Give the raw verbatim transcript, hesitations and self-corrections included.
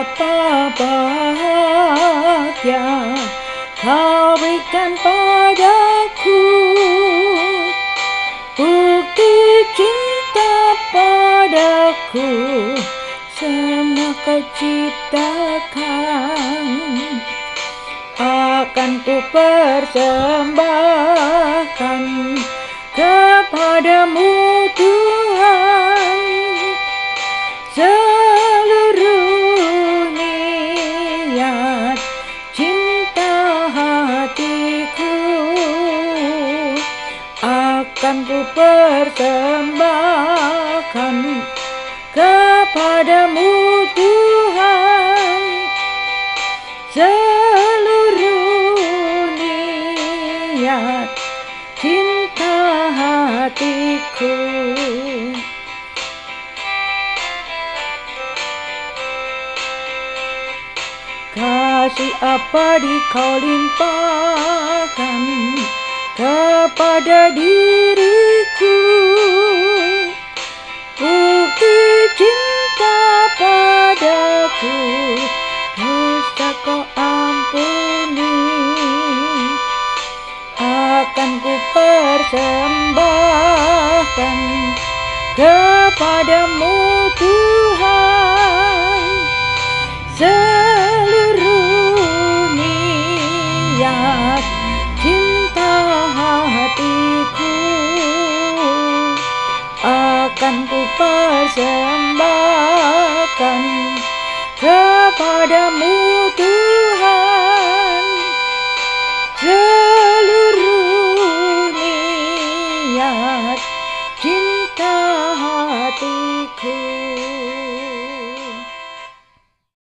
betapa bahagia Kau berikan padaku, bukti cinta padaku, semua kau ciptakan akan ku persembahkan kepadamu Tuhan. Seluruh niat cinta hatiku akan ku persembahkan kepadamu Tuhan. Seluruh niat cinta hatiku. Kasih abadi kau limpahkan kepada diriku, bukti cinta padaku, dosa kau ampuni, akan ku persembahkan kepadamu Tuhan. Seluruh niat cinta hatiku akan ku persembahkan kepadamu Tuhan. Seluruh niat cinta hati